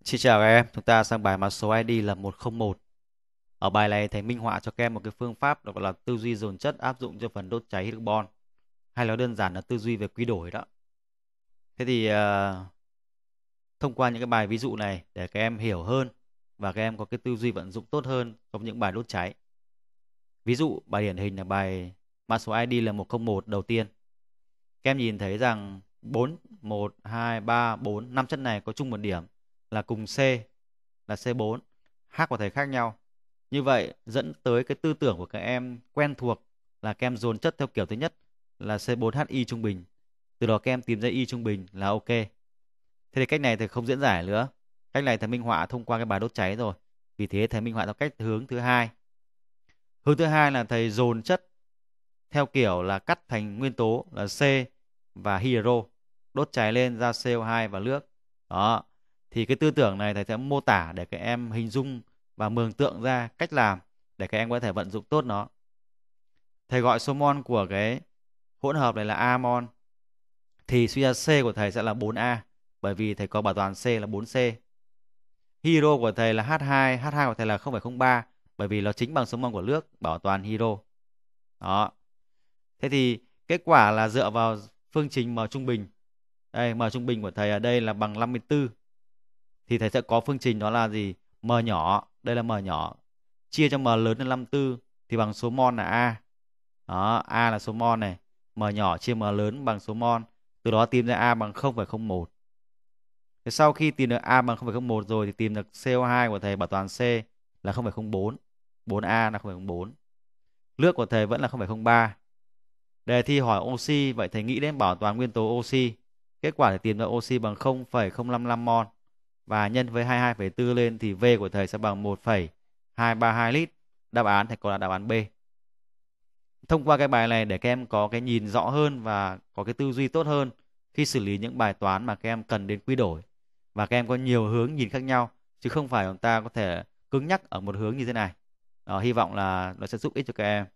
Xin chào các em, chúng ta sang bài mã số ID là 101. Ở bài này thầy minh họa cho các em một cái phương pháp gọi là tư duy dồn chất áp dụng cho phần đốt cháy carbon, hay nói đơn giản là tư duy về quy đổi đó. Thế thì thông qua những cái bài ví dụ này để các em hiểu hơn và các em có cái tư duy vận dụng tốt hơn trong những bài đốt cháy. Ví dụ bài điển hình là bài mã số ID là 101 đầu tiên. Các em nhìn thấy rằng 4, 1, 2, 3, 4, 5 chất này có chung một điểm là cùng C là C4, H của thầy khác nhau. Như vậy dẫn tới cái tư tưởng của các em quen thuộc là các em dồn chất theo kiểu thứ nhất là C4HI trung bình. Từ đó các em tìm ra Y trung bình là ok. Thế thì cách này thầy không diễn giải nữa. Cách này thầy minh họa thông qua cái bài đốt cháy rồi. Vì thế thầy minh họa theo cách hướng thứ hai. Hướng thứ hai là thầy dồn chất theo kiểu là cắt thành nguyên tố là C và hydro, đốt cháy lên ra CO2 và nước. Đó. Thì cái tư tưởng này thầy sẽ mô tả để các em hình dung và mường tượng ra cách làm để các em có thể vận dụng tốt nó. Thầy gọi số mol của cái hỗn hợp này là A mol, thì suy ra C của thầy sẽ là 4A, bởi vì thầy có bảo toàn C là 4C. Hydro của thầy là H2, H2 của thầy là 0,03, bởi vì nó chính bằng số mol của nước, bảo toàn hydro. Đó. Thế thì kết quả là dựa vào phương trình M trung bình. Đây, M trung bình của thầy ở đây là bằng 54. Thì thầy sẽ có phương trình đó là gì? M nhỏ, đây là M nhỏ, chia cho M lớn hơn 54 thì bằng số mol là A. Đó, A là số mol này, M nhỏ chia M lớn bằng số mol. Từ đó tìm ra A bằng 0,01. Thế sau khi tìm được A bằng 0,01 rồi thì tìm được CO2 của thầy bảo toàn C là 0,04, 4A là 0,04. Nước của thầy vẫn là 0,03. Đề thi hỏi oxy, vậy thầy nghĩ đến bảo toàn nguyên tố oxy. Kết quả thì tìm ra oxy bằng 0,055 mol và nhân với 22,4 lên thì V của thầy sẽ bằng 1,232 lít. Đáp án thầy có là đáp án B. Thông qua cái bài này để các em có cái nhìn rõ hơn và có cái tư duy tốt hơn khi xử lý những bài toán mà các em cần đến quy đổi, và các em có nhiều hướng nhìn khác nhau chứ không phải chúng ta có thể cứng nhắc ở một hướng như thế này. Đó, hy vọng là nó sẽ giúp ích cho các em.